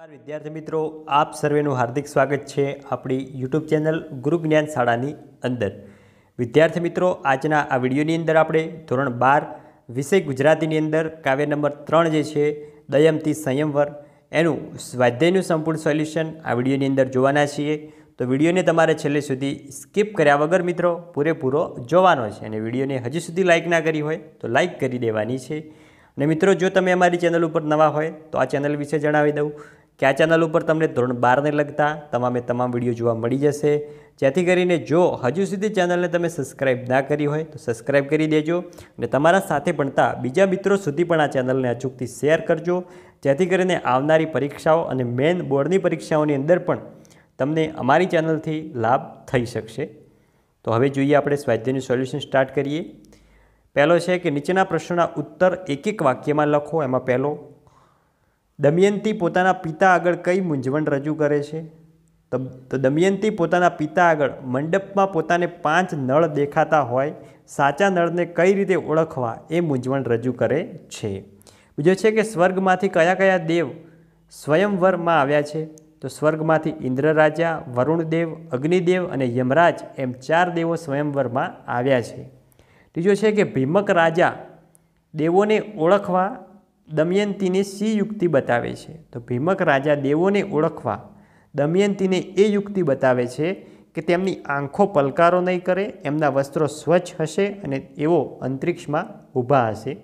विद्यार्थी मित्रों, आप सर्वेનું हार्दिक स्वागत है अपनी यूट्यूब चैनल गुरु ज्ञान शाळानी अंदर। विद्यार्थी मित्रों, आजना आ विडियोनी अंदर आपणे धोरण 12 विषय गुजरातीनी अंदर काव्य नंबर 3 जे छे दयमती संयमवर एनु स्वाध्यायનું संपूर्ण सोल्यूशन आ विडियोनी अंदर जोवाना छीए। तो विडियोने तमारे छेल्ले सुधी स्कीप कर्या वगर मित्रों पूरेपूरो जोवानो छे अने विडियोने हजी सुधी लाइक ना करी होय तो लाइक करी देवानी छे। अने मित्रों, जो तमे अमारी चेनल पर नवा होय तो आ चेनल विषे जणावी दऊं कि आ चेनल पर तमने धोरण 12 ने लगता तमाम विडियो जोवा मळी जशे। जेथी करीने जो हजू सुधी चेनलने तमे सब्सक्राइब ना करी होय तो सब्सक्राइब करी देजो अने तमारा साथे भणता बीजा मित्रों सुधी पण आ चेनलने अचूकथी शेर करजो, जेथी करीने आवनारी परीक्षाओं अने मेन बोर्डनी परीक्षाओनी अंदर पण तमने अमारी चेनलथी लाभ थई शकशे। तो हवे जोईए आपणे स्वाध्यायनुं सोल्यूशन स्टार्ट करीए। पहेलो छे कि नीचेना प्रश्नोना उत्तर एक एक वाक्यमां लखो। एमां पहेलो, दमयंती पोताना पिता आगळ कई मूंझवण रजू करे छे? तो दमयंती पोताना पिता आगळ मंडपमां पोताने 5 नळ देखाता होय साचा नळने कई रीते ओळखवा ए मूंझवण रजू करे छे। बीजो छे कि स्वर्गमांथी कया कया देव स्वयंवरमां आव्या छे? तो स्वर्गमांथी इंद्र राजा, वरुणदेव, अग्निदेव अने यमराज एम 4 देवो स्वयंवरमां आव्या छे। तीजो छे कि भीमक राजा देवोने ओळखवा दमयंतीने सी युक्ति बतावे छे? तो भीमक राजा देवोने ओळखवा दमयंतीने ए युक्ति बतावे छे कि तेमनी आंखों पलकारो नहीं करे, एमना वस्त्रों स्वच्छ हशे अने एवो अंतरिक्षमां ऊभा हशे।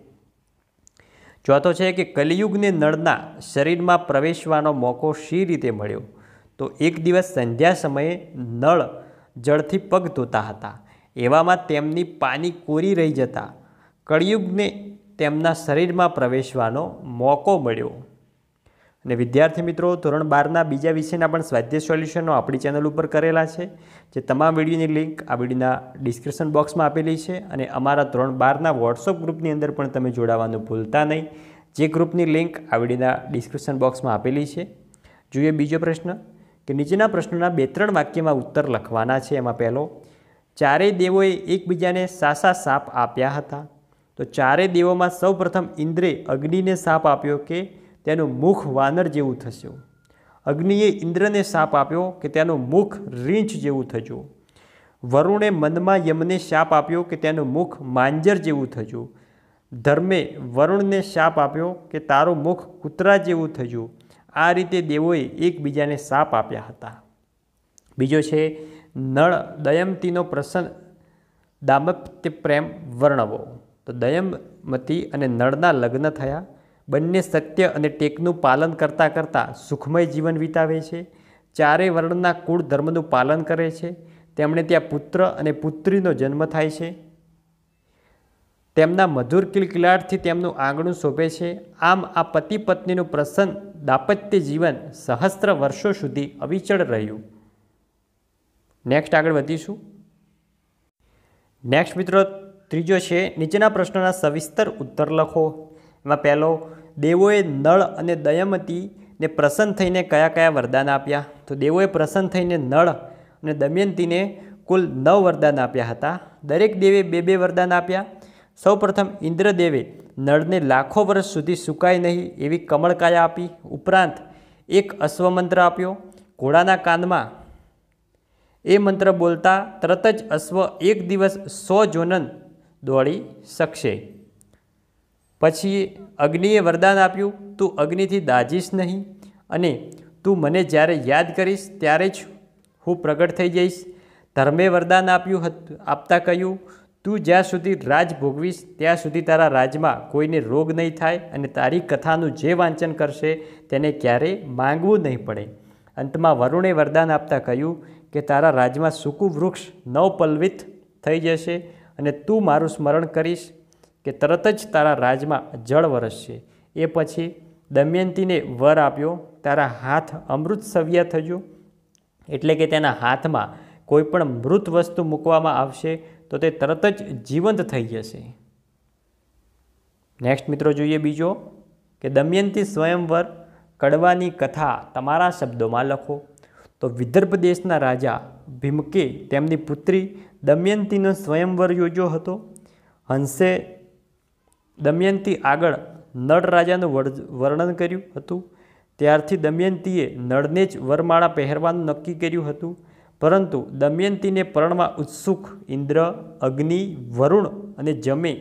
चौथो छे कि कलियुगने नळना शरीरमां प्रवेशवानो मोको शी रीते मळ्यो? तो एक दिवस संध्या समये नळ जळथी पग धोता हता, एवामां तेमनी पानी कोरी रही जता कलियुगने तेमना शरीरमां प्रवेशवानो मोको मळ्यो। अने विद्यार्थी मित्रों, धोरण 12 बीजा विषयना पण स्वाध्याय सोल्यूशनो आपणी चेनल पर करेला छे, जे तमाम विडियोनी लिंक आ विडियोना डिस्क्रिप्शन बॉक्समां आपेली छे अने अमारा धोरण 12 व्हाट्सएप ग्रुपनी अंदर पण तमे जोडावानुं भूलता नहीं, जे ग्रुपनी लिंक आ विडियोना डिस्क्रिप्शन बॉक्समां आपेली छे। जोईए बीजो प्रश्न कि नीचेना प्रश्नोना 2-3 वाक्यमां उत्तर लखवाना छे। एमां पहेलो, चारेय देवोए एकबीजाने सासा साप आप्या हता? तो चारे देवों में सौ प्रथम इंद्रे अग्नि ने साप आप्यो कि तेनु मुख वानर जेवुं थशे। अग्निए इंद्र ने साप आप्यो कि तेनु मुख रींछ जेवुं थजो। वरुणे मनमा यमने शाप आप्यो कि तेनु मुख मांजर जेवुं थजो। धर्मे वरुण ने शाप आप्यो कि तारू मुख कूतरा जेवुं थजो। आ रीते देवोए एकबीजाने साप आप्या हता। बीजो छे नळ दयमतीनो प्रसन्न दाम्पत्य प्रेम वर्णवो? तो दयमती अने नळना लग्न थया, बंने सत्य अने टेकनुं पालन करता करता सुखमय जीवन वितावे छे। चारे वर्णना कुळ धर्मनुं पालन करे छे। तेमणे त्यां पुत्र अने पुत्रीनो जन्म थाय छे। तेमना मधुर किलकिलाटथी तेमनुं आंगणुं शोभे छे। आम आ पति पत्नीनुं प्रसन्न दाम्पत्य जीवन सहस्त्र वर्षो सुधी अविचल रह्युं। नेक्स्ट आगळ वधीशुं। नेक्स्ट मित्रों, त्रीजो छे नीचेना प्रश्नोना सविस्तर उत्तर लखो। एमां पहेलो, देवोए नळ अने दयमती ने प्रसन्न थईने कया कया वरदान आप्या? तो देवोए प्रसन्न थईने नळ अने दमयंतीने कुल 9 वरदान आप्या हता। दरेक देवे 2-2 वरदान आप्या। सौ प्रथम इंद्रदेवे नळने लाखों वर्ष सुधी सुकाय नहीं एवी कमळकाया आपी। उपरांत एक अश्वमंत्र आप्यो। घोड़ाना कानमा ए मंत्र बोलता तरत ज अश्व एक दिवस 100 जोनन दौड़ी शकशे। पछी अग्निए वरदान आप्युं, तू अग्निथी दाजीश नहीं अने तू मने ज्यारे याद करीश त्यारे ज हूँ प्रगट थई जईश। धर्मे वरदान आप्युं आपता कह्युं, तू ज्यां सुधी राज भोगवीश त्यां सुधी तारा राज्यमां कोईने रोग नहीं थाय अने तारी कथानुं जे वांचन करशे तेने क्यारे मांगवुं नहीं पड़े। अंतमां वरुणे वरदान आपता कह्युं कि तारा राज्यमां सूकું वृक्ष नवपल्वित थई जशे अने तू मारुं स्मरण करीश कि तरत ज तारा राज्यमां जळ वरसशे। ए पछी दमयंतीने वर आप्यो, तारा हाथ अमृत सव्या थजो, एटले कि तेना हाथमां कोईपण मृत वस्तु मूकवामां आवशे तो ते तरत ज जीवंत थई जशे। नेक्स्ट मित्रों, जोईए बीजो कि दमयंती स्वयंवर कड़वानी कथा तमारा शब्दोमां लखो। तो विदर्भ देशना राजा भीमके तेमनी पुत्री दमयंतीनो स्वयंवर योज्यो हतो। हंसे दमयंती आगळ नळ राजानुं वर्णन कर्युं हतुं। ત્યારથી દમયંતીએ નળને જ વરમાળા પહેરવાનું નક્કી કર્યું હતું, પરંતુ દમયંતીને પરણવા ઉત્સુક ઇન્દ્ર, અગ્નિ, વરુણ અને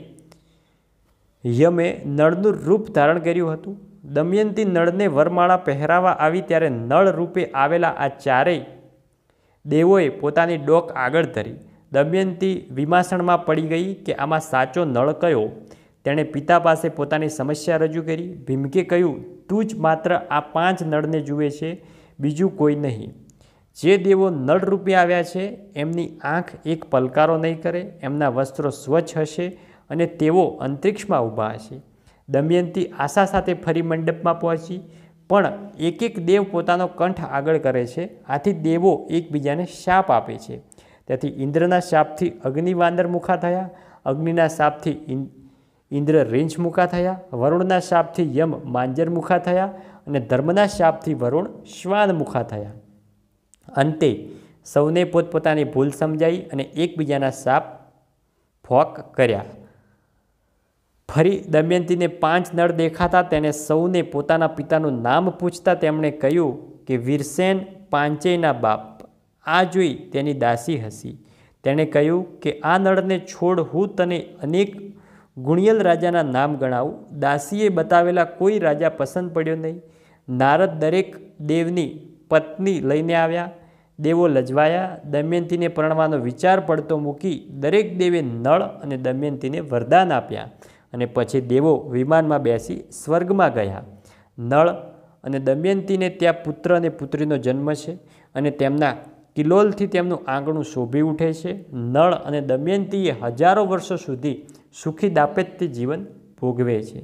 યમે નળનું રૂપ ધારણ કર્યું હતું. દમયંતી નળને વરમાળા પહેરાવા આવી ત્યારે નળ રૂપે આવેલા આ ચારેય દેવોએ પોતાની ડોક આગળ ધરી. દમયંતી વિમાસણમાં પડી ગઈ કે આમાં સાચો નળ કયો. તેણે પિતા પાસે પોતાની સમસ્યા રજૂ કરી. ભીમકે કહ્યું, તું જ માત્ર આ 5 નળને જુએ છે, બીજું કોઈ નહીં. જે દેવો નળ રૂપે આવ્યા છે એમની આંખ એક પલકારો નહીં કરે, એમના વસ્ત્રો સ્વચ્છ હશે અને તેઓ અંતરિક્ષમાં ઊભા હશે. દમયંતી આશા સાથે ફરી મંડપમાં પહોંચી, પણ એક એક દેવ પોતાનો કંઠ આગળ કરે છે. આથી દેવો એકબીજાને શાપ આપે છે. તેથી ઇન્દ્રના શાપથી અગ્નિ વાંદર મુખા થયા, અગ્નિના શાપથી ઇન્દ્ર રીંછ મુખા થયા, વરુણના શાપથી યમ માંજર મુખા થયા અને ધર્મના શાપથી વરુણ શ્વાન મુખા થયા. અંતે સૌને પોતપોતાની ભૂલ સમજાઈ અને એકબીજાના શાપ ફોક કર્યા. ફરી દમયંતીને 5 નળ દેખાતા તેને સૌને પોતાના પિતાનું નામ પૂછતા તેમણે કહ્યું કે વીરસેન પાંચેયના બાપ. આ જોઈ તેની દાસી હસી. તેણે કહ્યું કે આ નળને છોડ, હું તને અનેક ગુણિયલ રાજાના નામ ગણાવું. દાસીએ બતાવેલા કોઈ રાજા પસંદ પડ્યો નહીં. નારદ દરેક દેવની પત્ની લઈને આવ્યા. દેવો લજવાયા. દમયંતીને પરણવાનો વિચાર પડતો મૂકી દરેક દેવે નળ અને દમયંતીને વરદાન આપ્યા અને પછી દેવો વિમાનમાં બેસી સ્વર્ગમાં ગયા. નળ અને દમયંતીને ત્યાં પુત્ર અને પુત્રીનો જન્મ છે અને તેમના કિલોલથી તેમનું આંગણું શોભી ઉઠે છે. નળ અને દમયંતીએ હજારો વર્ષો સુધી સુખી દાંપત્ય જીવન ભોગવે છે.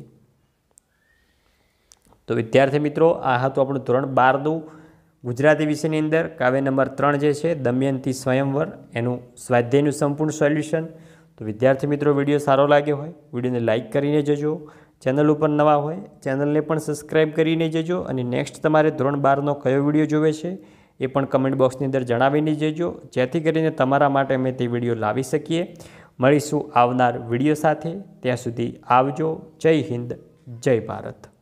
તો વિદ્યાર્થી મિત્રો, આ હતું આપણું ધોરણ 12નું ગુજરાતી વિષયની અંદર કાવ્ય નંબર 3 જે છે દમયંતી સ્વયંવર, એનું સ્વાધ્યાયનું સંપૂર્ણ સોલ્યુશન. તો વિદ્યાર્થી મિત્રો, વિડીયો સારો લાગ્યો હોય વિડીયોને લાઇક કરીને જજો. ચેનલ ઉપર નવા હોય ચેનલને પણ સબસ્ક્રાઈબ કરીને જજો. અને નેક્સ્ટ તમારે ધોરણ 12નો કયો વિડીયો જોવે છે એ પણ કમેન્ટ બોક્સની અંદર જણાવીને જજો, જેથી કરીને તમારા માટે અમે તે વિડીયો લાવી શકીએ. મળીશું આવનાર વિડીયો સાથે. ત્યાં સુધી આવજો. જય હિન્દ, જય ભારત.